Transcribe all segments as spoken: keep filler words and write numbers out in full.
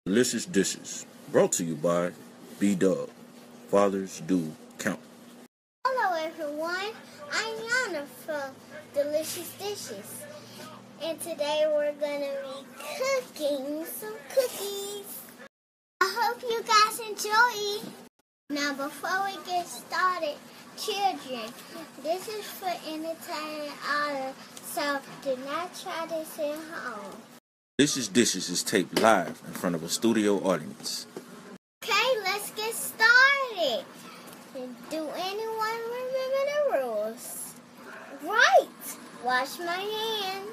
Delicious Dishes, brought to you by B-Dub. Fathers do count. Hello everyone, I'm Yana from Delicious Dishes. And today we're going to be cooking some cookies. I hope you guys enjoy. Now before we get started, children, this is for entertaining others, so do not try this at home. Delicious Dishes is taped live in front of a studio audience. Okay, let's get started. Do anyone remember the rules? Right. Wash my hands.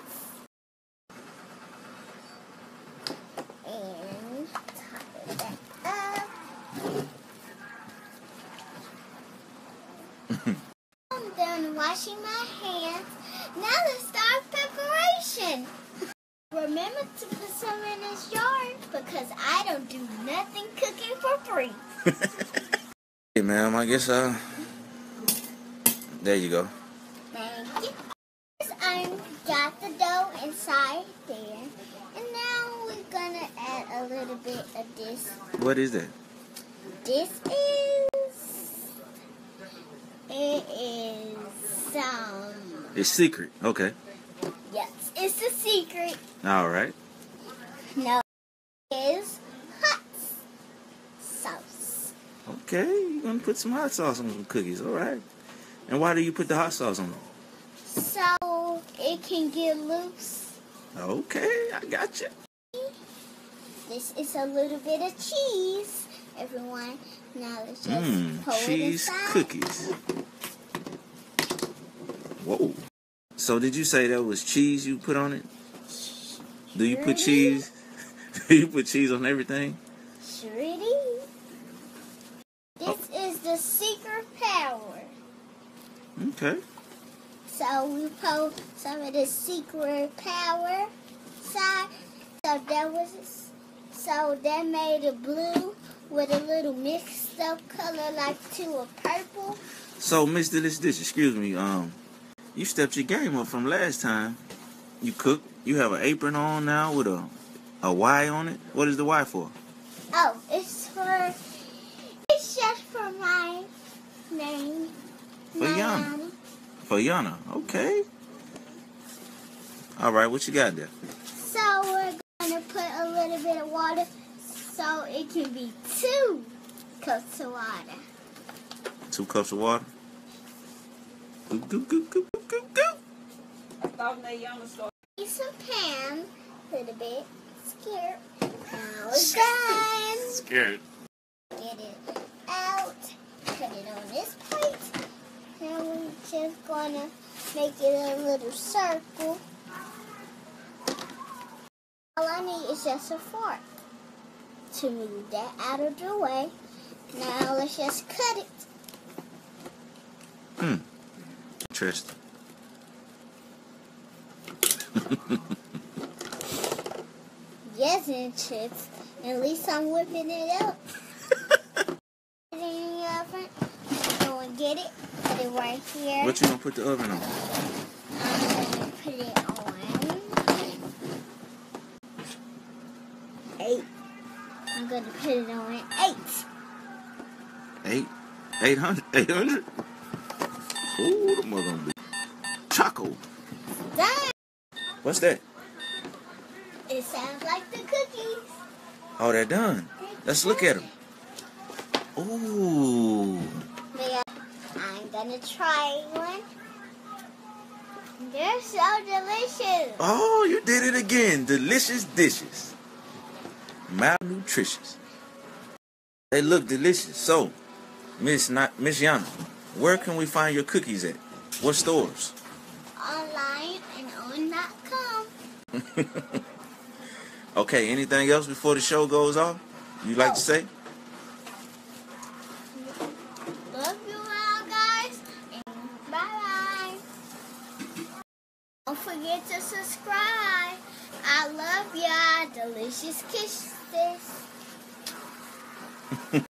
And tie that up. I'm done washing my hands. Now let's start preparation. Remember to put some in this jar because I don't do nothing cooking for free. Hey, ma'am, I guess, uh, there you go. Thank you. I got the dough inside there. And now we're going to add a little bit of this. What is that? This is, it is, um, It's secret. Okay. yes, it's a secret. All right. No, it is hot sauce. Okay, you're going to put some hot sauce on some cookies. All right. And why do you put the hot sauce on them? So it can get loose. Okay, I got you. This is a little bit of cheese, everyone. Now let's just Mmm, pour it cheese inside. cookies. Whoa. So did you say that was cheese you put on it? Do you put cheese? Do you put cheese on everything? Sure it is. This is the secret power. Okay. So we pour some of the secret power side. So that was so that made it blue with a little mixed up color like to a purple. So Miss Delicious Dish, excuse me, um, you stepped your game up from last time. You cooked. You have an apron on now with a a Y on it. What is the Y for? Oh, it's for it's just for my name. For Yana. For Yana. Okay. All right. What you got there? So we're gonna put a little bit of water so it can be two cups of water. Two cups of water. Goop, goop, goop, goop, goop, goop, goop. I thought they Yana started. Need some pan, a little bit. Scared. Now it's done. Scared. Get it out. Put it on this plate. Now we're just gonna make it a little circle. All I need is just a fork to move that out of the way. Now let's just cut it. Hmm. Interesting. Yes, and chips. At least I'm whipping it up. Put it in the oven. Go and get it. Put it right here. What you gonna put the oven on? I'm gonna put it on eight. I'm gonna put it on eight. Eight. Eight hundred. Eight hundred. Ooh, the mother gonna be choco. Done. What's that? It sounds like the cookies. Oh, they're done. Let's look at them. Ooh. They are, I'm gonna try one. They're so delicious. Oh, you did it again. Delicious dishes. Malnutritious. They look delicious. So, Miss Not Miss Yana, where can we find your cookies at? What stores? Online and on dot com. Okay, anything else before the show goes off? You'd like to say? Love you all, guys, and bye-bye. Don't forget to subscribe. I love y'all. Delicious kisses.